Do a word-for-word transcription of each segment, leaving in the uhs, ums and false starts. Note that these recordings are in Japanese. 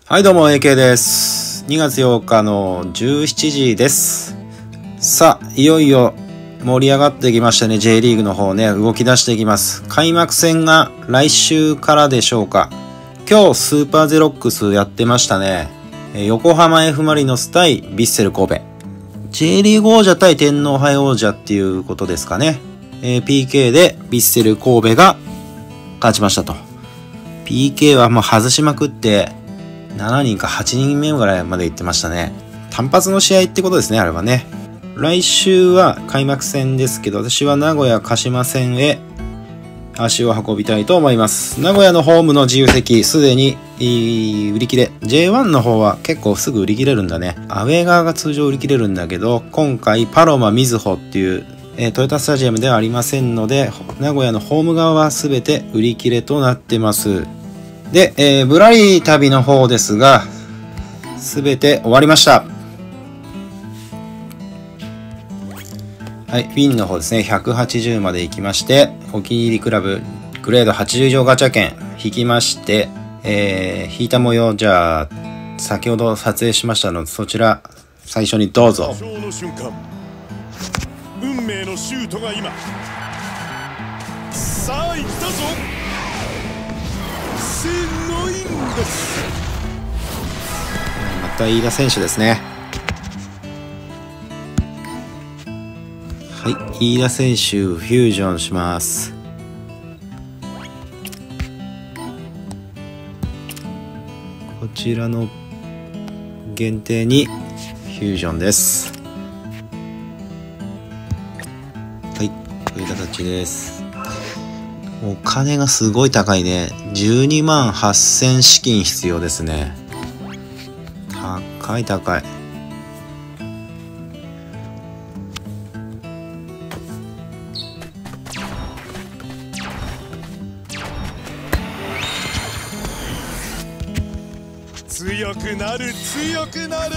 はいどうも エーケー です。にがつようかのじゅうしちじです。さあいよいよ盛り上がってきましたね。 J リーグの方ね、動き出していきます。開幕戦が来週からでしょうか。今日スーパーゼロックスやってましたね。横浜 F マリノス対ヴィッセル神戸、 J リーグ王者対天皇杯王者っていうことですかね。えー、ピーケー でヴィッセル神戸が勝ちましたと。 ピーケー はもう外しまくってしちにんかはちにんめぐらいまで行ってましたね。単発の試合ってことですね、あれはね。来週は開幕戦ですけど、私は名古屋鹿島戦へ足を運びたいと思います。名古屋のホームの自由席すでに売り切れ。 ジェイワン の方は結構すぐ売り切れるんだね。アウェー側が通常売り切れるんだけど、今回パロマみずほっていう、えー、トヨタスタジアムではありませんので、名古屋のホーム側は全て売り切れとなってます。で、えー、ぶらり旅の方ですが、すべて終わりました。はい、フィンの方ですね、ひゃくはちじゅうまで行きまして、お気に入りクラブ、グレードはちじゅう以上ガチャ券引きまして、えー、引いた模様、じゃあ、先ほど撮影しましたので、そちら、最初にどうぞ。 運命のシュートが今。さあ、行ったぞ。すごいんです。 また飯田選手ですね。はい、飯田選手フュージョンします。こちらの限定にフュージョンです。はい、こういう形です。お金がすごい高いね。じゅうにまんはっせん資金必要ですね。高い高い。 強くなる強くなる。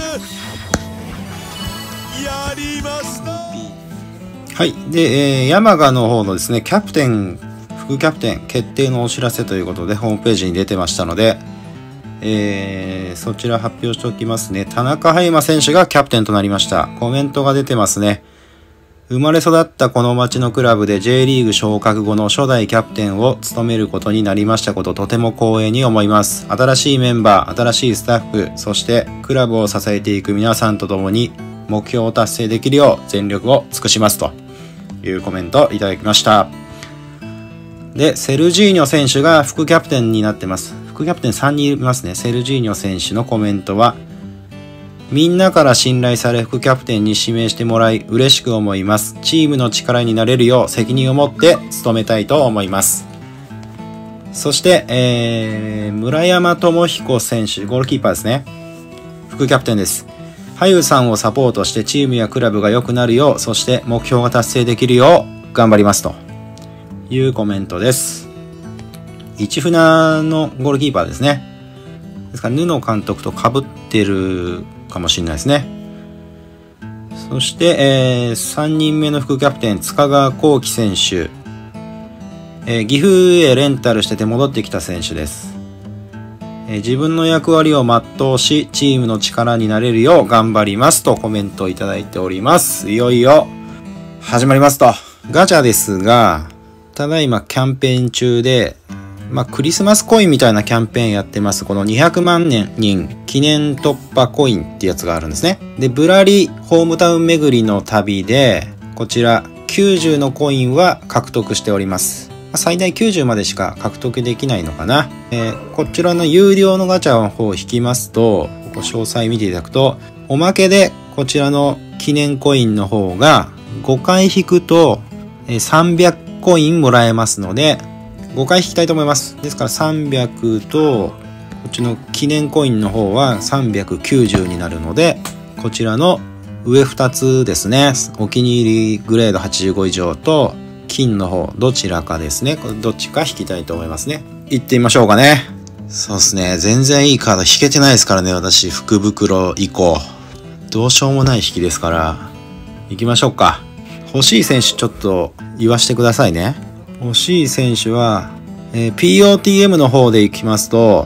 やりました。 はい。で、えー、山賀の方のですね、キャプテン副キャプテン決定のお知らせということでホームページに出てましたので、えー、そちら発表しておきますね。田中葉山選手がキャプテンとなりました。コメントが出てますね。生まれ育ったこの町のクラブで J リーグ昇格後の初代キャプテンを務めることになりましたこと、とても光栄に思います。新しいメンバー、新しいスタッフ、そしてクラブを支えていく皆さんと共に目標を達成できるよう全力を尽くしますというコメントをいただきました。で、セルジーニョ選手が副キャプテンになってます。副キャプテンさんにんいますね。セルジーニョ選手のコメントは、みんなから信頼され副キャプテンに指名してもらい嬉しく思います。チームの力になれるよう責任を持って務めたいと思います。そして、えー、村山智彦選手、ゴールキーパーですね。副キャプテンです。羽生さんをサポートしてチームやクラブが良くなるよう、そして目標が達成できるよう頑張りますというコメントです。市船のゴールキーパーですね。ですから布監督と被ってるかもしれないですね。そして、えー、さんにんめの副キャプテン塚川幸輝選手、えー、岐阜へレンタルしてて戻ってきた選手です。えー、自分の役割を全うしチームの力になれるよう頑張りますとコメントをいただいております。いよいよ始まりますと。ガチャですが、ただいまキャンペーン中で、まあ、クリスマスコインみたいなキャンペーンやってます。このにひゃくまん人記念突破コインってやつがあるんですね。で、ぶらりホームタウン巡りの旅で、こちらきゅうじゅうのコインは獲得しております。最大きゅうじゅうまでしか獲得できないのかな。えー、こちらの有料のガチャの方を引きますと、ここ詳細見ていただくと、おまけでこちらの記念コインの方がごかい引くとさんびゃくコインもらえますので、ごかい引きたいと思います。ですからさんびゃくと、こっちの記念コインの方はさんびゃくきゅうじゅうになるので、こちらの上ふたつですね。お気に入りグレードはちじゅうご以上と、金の方、どちらかですね。これどっちか引きたいと思いますね。行ってみましょうかね。そうですね。全然いいカード引けてないですからね。私、福袋以降。どうしようもない引きですから。行きましょうか。欲しい選手ちょっと言わしてくださいね。欲しい選手は、えー、ピーオーティーエム の方で行きますと、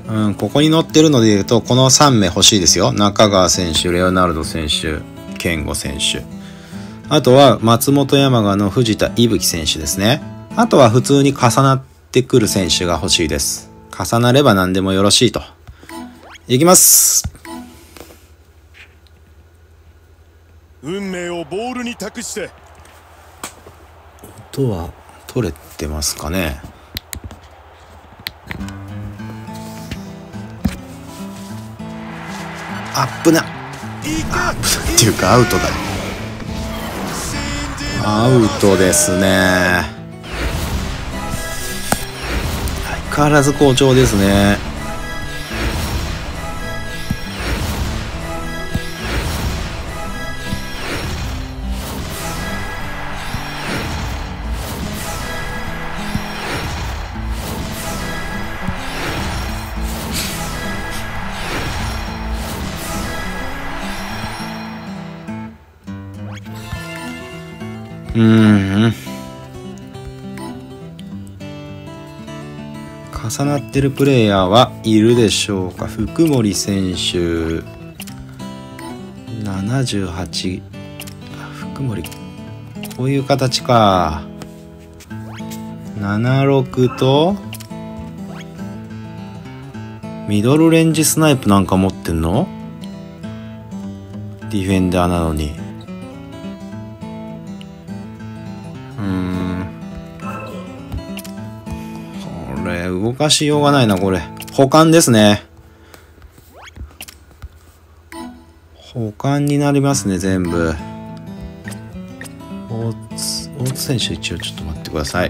うん、ここに載ってるので言うとこのさん名欲しいですよ。中川選手、レオナルド選手、健吾選手、あとは松本山雅の藤田伊吹選手ですね。あとは普通に重なってくる選手が欲しいです。重なれば何でもよろしいと。いきます。 運命をボールに託して。 音は取れてますかね。アップなアップっていうかアウトだよ。アウトですね。相変わらず好調ですね。うーん、重なってるプレイヤーはいるでしょうか。福森選手ななじゅうはち、福森こういう形か。ななじゅうろくとミドルレンジスナイプなんか持ってんの？ディフェンダーなのに。これ動かしようがないな。これ保管ですね。保管になりますね全部。大津大津選手一応ちょっと待ってください。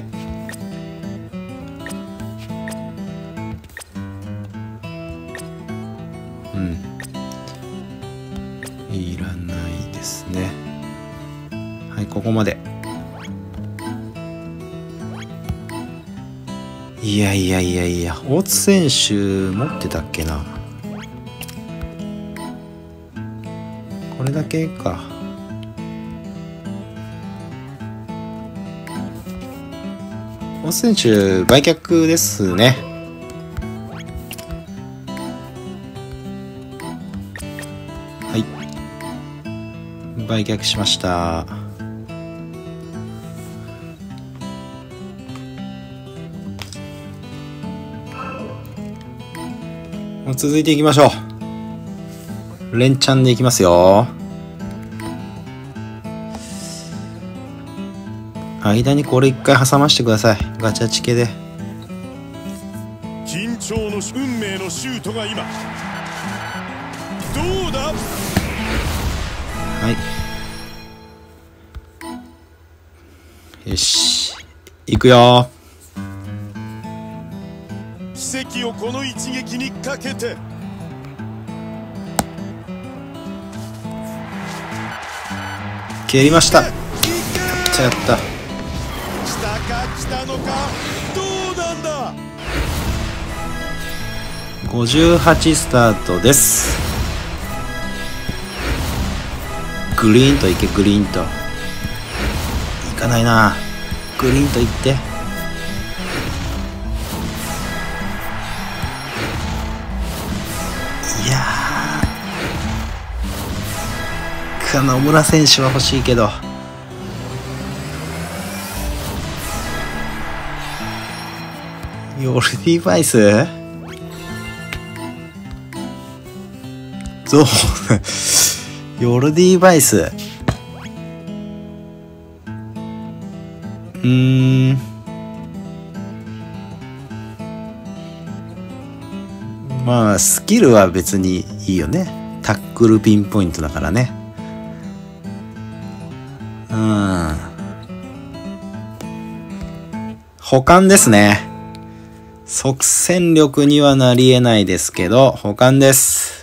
うんいらないですね。はい、ここまで。いやいやいやいや、大津選手持ってたっけな。これだけか。大津選手売却ですね。はい、売却しました。続いていきましょう。連チャンでいきますよ。間にこれ一回挟ましてください。ガチャチケで。 緊張の運命のシュートが今どうだ。 はいよし行くよ。 奇跡をこの一撃にかけて。 蹴りました。やっちゃった。 来たか来たのかどうなんだ。 ごじゅうはちスタートです。グリーンといけ。グリーンといかないな。グリーンといって。いやー野村選手は欲しいけど。ヨルディ・バイスそうヨルディ・バイスうーんまあスキルは別にいいよね。タックルピンポイントだからね。うん補完ですね。即戦力にはなり得ないですけど補完です。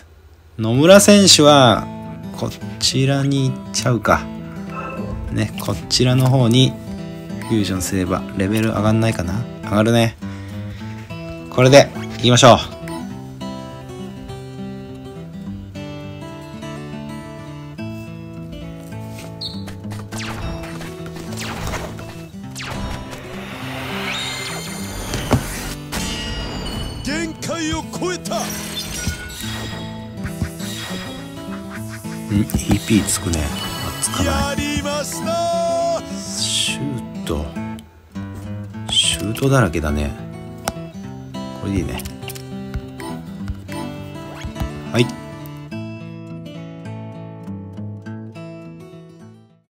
野村選手はこちらに行っちゃうかね。こちらの方にフュージョンすればレベル上がんないかな。上がるね。これでいきましょう。 限界を超えた。 ん イーピー つくね。あ、つかない。 やりました。 シュートシュートだらけだね。これでいいね。はい。